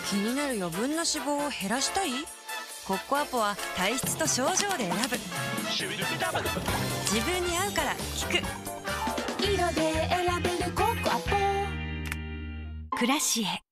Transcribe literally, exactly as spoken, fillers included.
気になる余分な脂肪を減らしたい？コッコアポは体質と症状で選ぶ。自分に合うから聞く。 色で選べるコッコアポ。 暮らしへ。